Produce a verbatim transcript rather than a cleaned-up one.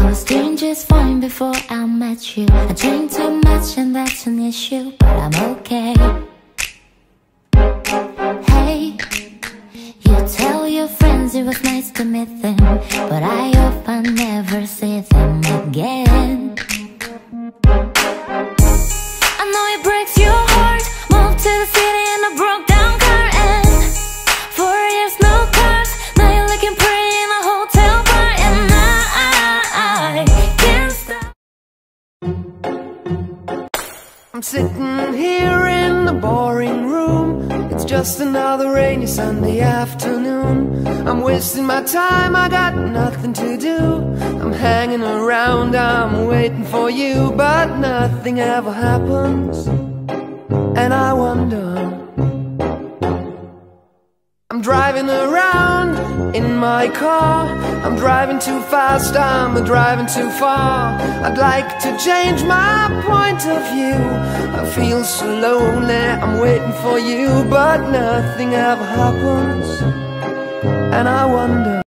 was doing just fine before I met you. I drink too much and that's an issue, but I'm okay. Hey, you tell your friends it was nice to meet them, but I hope I never see them again. I know it breaks your heart. Moved to the city in a broke down car, and four years no cars. Now you're looking pretty in a hotel bar, and I, I can't stop. I'm sitting here in the boring room. It's just another rainy Sunday afternoon. I'm wasting my time, I got nothing to do. I'm hanging around, I'm waiting for you, but nothing ever happens. And I wonder, I'm driving around in my car. I'm driving too fast, I'm driving too far. I'd like to change my point of view. I feel so lonely, I'm waiting for you, but nothing ever happens. And I wonder